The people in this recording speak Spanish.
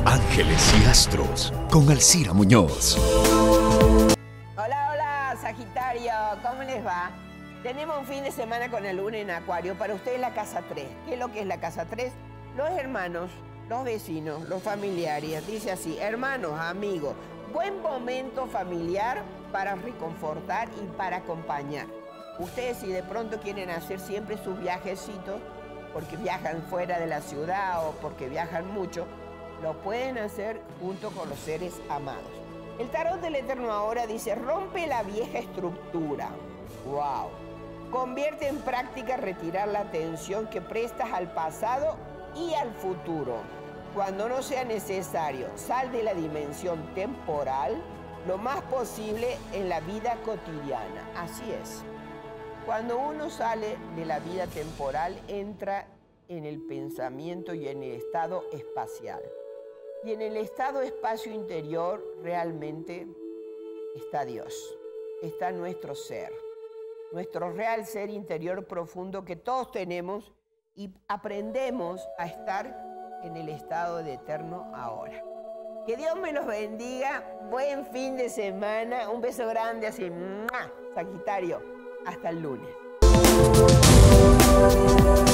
Ángeles y Astros con Alcira Muñoz. Hola, hola, Sagitario, ¿cómo les va? Tenemos un fin de semana con la luna en Acuario. Para ustedes la casa 3. ¿Qué es lo que es la casa 3? Los hermanos, los vecinos, los familiares. Dice así, hermanos, amigos. Buen momento familiar para reconfortar y para acompañar. Ustedes si de pronto quieren hacer siempre sus viajecitos, porque viajan fuera de la ciudad o porque viajan mucho, lo pueden hacer junto con los seres amados. El tarot del Eterno ahora dice, rompe la vieja estructura. ¡Wow! Convierte en práctica retirar la atención que prestas al pasado y al futuro. Cuando no sea necesario, sal de la dimensión temporal lo más posible en la vida cotidiana. Así es. Cuando uno sale de la vida temporal, entra en el pensamiento y en el estado espacial. Y en el estado espacio interior realmente está Dios, está nuestro ser, nuestro real ser interior profundo que todos tenemos y aprendemos a estar en el estado de eterno ahora. Que Dios me los bendiga, buen fin de semana, un beso grande así, ¡mua! Sagitario, hasta el lunes.